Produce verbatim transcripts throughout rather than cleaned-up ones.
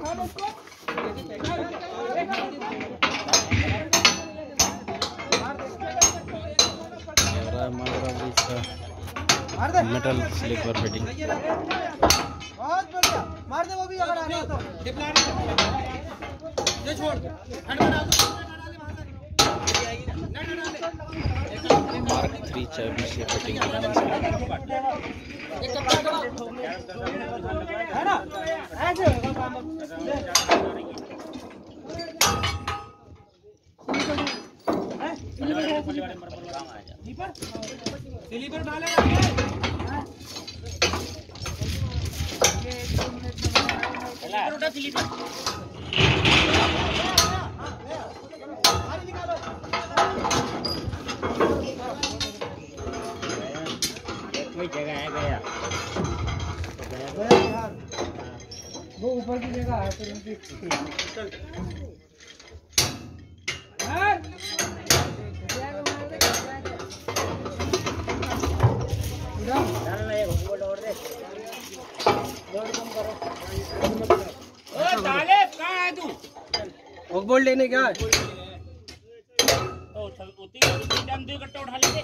metal sleeper fitting बहुत बढ़िया मार दे वो भी अगर आना तो ये छोड़ मार्क थ्री चाबी से फिटिंग है ना ऐसे स्लीपर डालेगा उठा स्लीपर कोई जगह है गया वो ऊपर की जगह है तो उनकी चल बोल लेने क्या उठा लेंगे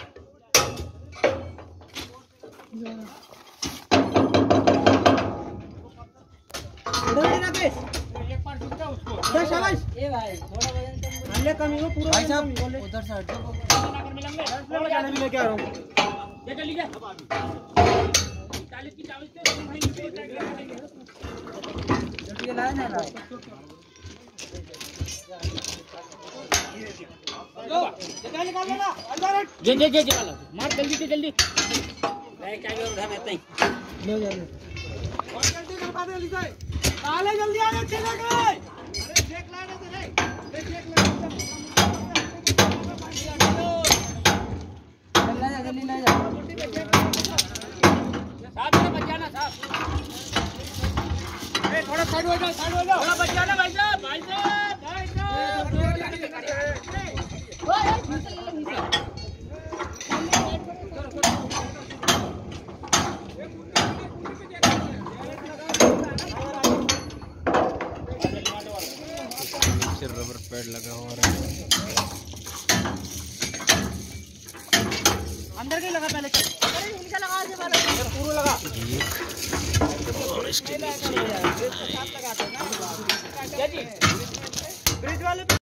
भाई साहब उधर से हट जाओ लेके आ रहा हूँ जे जे जे जे मार जल्दी से जल्दी मैं क्या उठा मैं तई ले जा ले और जल्दी करवा दे जल्दी से काले जल्दी आ अच्छे लगे अरे देख लाने से नहीं देख देख ले चल जा जल्दी ले जा साहब थोड़ा बचाना साहब ए थोड़ा साइड हो जाओ साइड हो जाओ थोड़ा बचाना भाई साहब भाई साहब भाई साहब रबर पैड लगा हुआ है अंदर के लगा पहले अरे इनका लगा दे वाला पूरा लगा और इसके नीचे साथ लगाते हैं ना क्या जी ब्रिज वाले